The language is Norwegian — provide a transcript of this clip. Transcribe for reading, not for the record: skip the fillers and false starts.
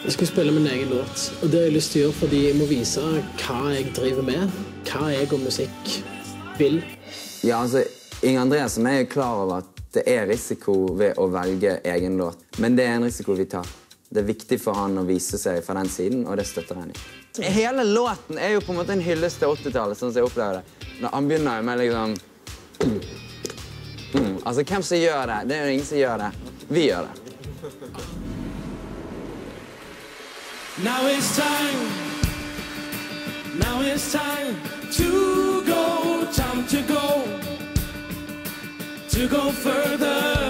Jeg skal spille min egen låt, og det har jeg lyst til å gjøre fordi jeg må vise hva jeg driver med, hva jeg og musikk vil. Ja, altså, Inge Andreas som er klar over at det er risiko ved å velge egen låt, men det er en risiko vi tar. Det er viktig for han å vise seg fra den siden, og det støtter han i. Hele låten er jo på en måte en hyllest til 80-tallet, sånn som jeg opplever det. Når han begynner med liksom... Altså, hvem som gjør det? Det er jo ingen som gjør det. Vi gjør det. Now it's time to go, time to go further.